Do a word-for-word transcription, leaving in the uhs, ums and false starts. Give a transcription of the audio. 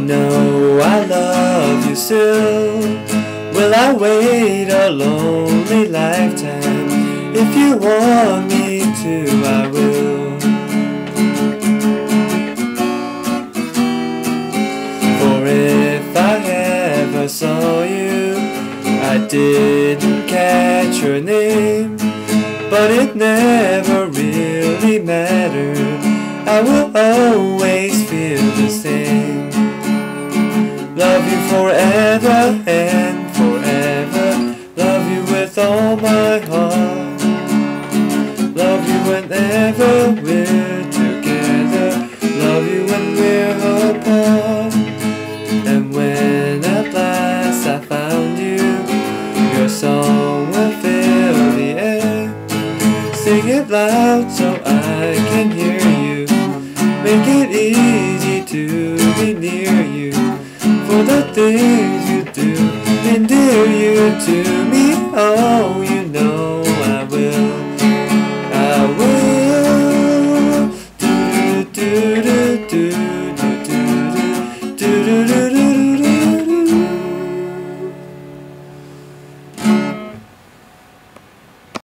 know I love you still. Will I wait a lonely lifetime? If you want me to, I will. For if I ever saw you, I didn't catch your name, but it never really mattered. I will always feel the same. Love you forever and forever. Love you with all my heart. Love you whenever we're together. Love you when we're apart. And when at last I found you, your song will fill the air. Sing it loud so I can hear you. Make it easy to be near you. For the things you do endear you to me. Oh, you know